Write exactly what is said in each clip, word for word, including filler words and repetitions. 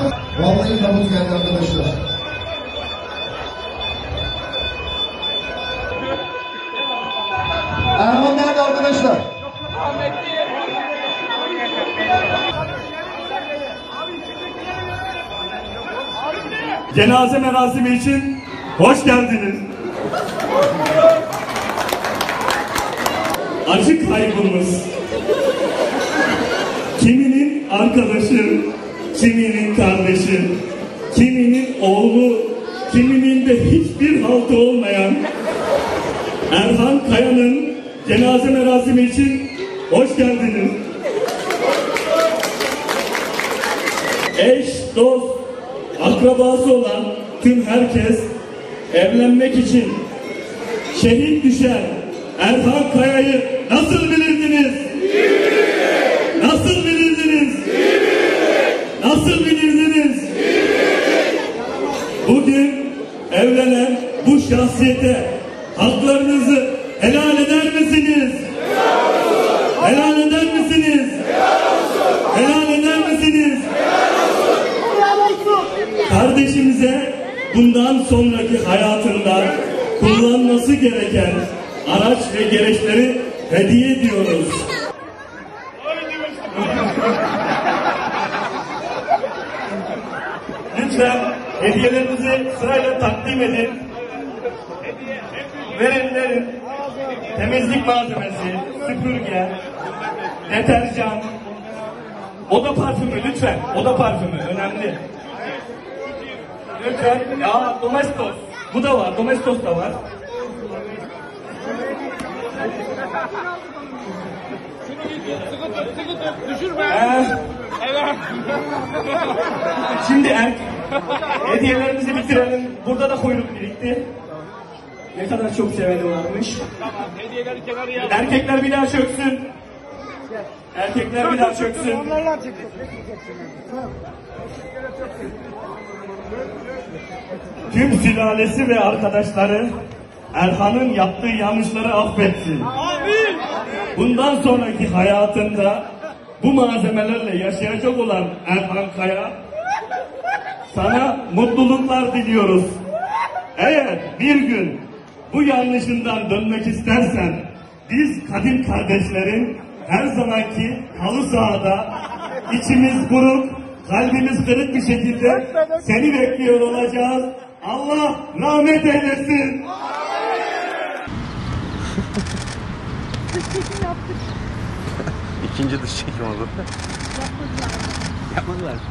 Vallahi tabut geldi arkadaşlar. Erman nerede arkadaşlar? Cenaze merasimi için hoş geldiniz. Acı kaybımız. Kiminin arkadaşı, kiminin kardeşi, kiminin oğlu, kiminin de hiçbir haltı olmayan Erhan Kaya'nın cenaze merasimi için hoş geldiniz. Eş, dost, akrabası olan tüm herkes evlenmek için şehit düşen Erhan Kaya'yı nasıl bilirdiniz? Nasıl bilirdiniz? Nasıl bilirdiniz? Bugün evlenen bu şahsiyete haklarınızı helal eder misiniz? Helal eder misiniz? Helal eder misiniz? Kardeşimize bundan sonraki hayatında kullanması gereken araç ve gereçleri hediye ediyoruz. Lütfen hediyelerinizi sırayla takdim edin. Verenlerin temizlik malzemesi, süpürge, deterjan, oda parfümü lütfen, oda parfümü önemli. Lütfen, ya Domestos, bu da var, Domestos da var. Ee, şimdi er, hediyelerimizi bitirelim. Burada da kuyruk birikti. Ne kadar çok seveni varmış. Erkekler bir daha çöksün. Erkekler bir daha çöksün. Tüm sülalesi ve arkadaşları Erhan'ın yaptığı yanlışları affetsin. Bundan sonraki hayatında bu malzemelerle yaşayacak olan Erhan Kaya, sana mutluluklar diliyoruz. Eğer bir gün bu yanlışından dönmek istersen, biz Kadim kardeşlerin her zamanki halı sahada içimiz buruk, kalbimiz kırık bir şekilde seni bekliyor olacağız. Allah rahmet eylesin. İkinci dış çekim oldu. Yapmadılar. Yapmadılar.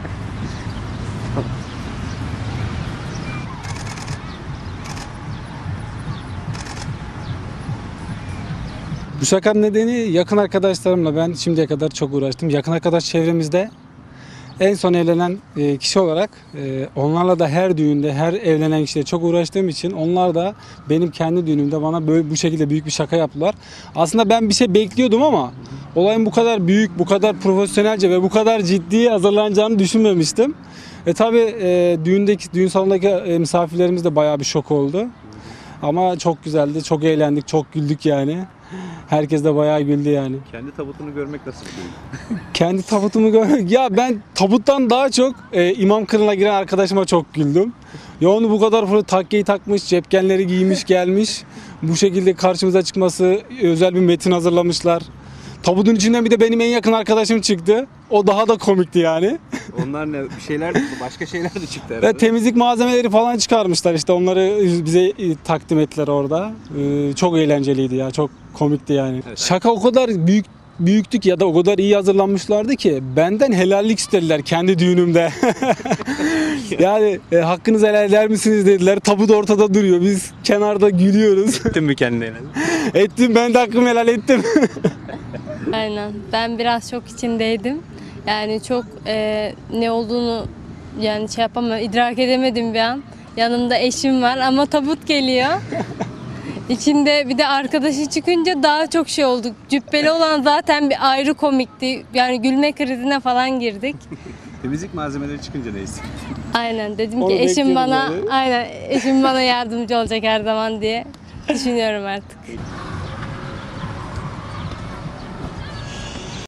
Bu şakanın nedeni yakın arkadaşlarımla ben şimdiye kadar çok uğraştım. Yakın arkadaş çevremizde en son evlenen kişi olarak onlarla da her düğünde, her evlenen kişiyle çok uğraştığım için onlar da benim kendi düğünümde bana böyle bu şekilde büyük bir şaka yaptılar. Aslında ben bir şey bekliyordum ama olayın bu kadar büyük, bu kadar profesyonelce ve bu kadar ciddi hazırlanacağını düşünmemiştim. E tabi e, düğündeki, düğün salonundaki e, misafirlerimiz de bayağı bir şok oldu. Ama çok güzeldi, çok eğlendik, çok güldük yani. Herkes de bayağı güldü yani. Kendi tabutunu görmek nasıl bir duygu? Kendi tabutumu görmek... Ya ben tabuttan daha çok e, imam kılığına giren arkadaşıma çok güldüm. Ya onu bu kadar takkeyi takmış, cepkenleri giymiş gelmiş. Bu şekilde karşımıza çıkması, özel bir metin hazırlamışlar. Tabutun içinden bir de benim en yakın arkadaşım çıktı. O daha da komikti yani. Onlar ne? Bir şeyler, başka şeyler de çıktı herhalde. Ve temizlik malzemeleri falan çıkarmışlar işte. Onları bize takdim ettiler orada. Ee, çok eğlenceliydi ya. Çok komikti yani. Evet. Şaka o kadar büyük büyüktük ya da o kadar iyi hazırlanmışlardı ki benden helallik istediler kendi düğünümde. Yani e, hakkınızı helal eder misiniz dediler. Tabut ortada duruyor. Biz kenarda gülüyoruz. Ettin mi kendine helal? Ettim, ben de hakkımı helal ettim. Aynen. Ben biraz çok içindeydim. Yani çok e, ne olduğunu yani şey yapamam, idrak edemedim bir an. Yanımda eşim var ama tabut geliyor. İçinde bir de arkadaşı çıkınca daha çok şey olduk. Cübbeli olan zaten bir ayrı komikti. Yani gülme krizine falan girdik. Temizlik malzemeleri çıkınca ne hissettin? Aynen, dedim Onu ki eşim bekliyorum bana yani. aynen eşim bana yardımcı olacak her zaman diye düşünüyorum artık.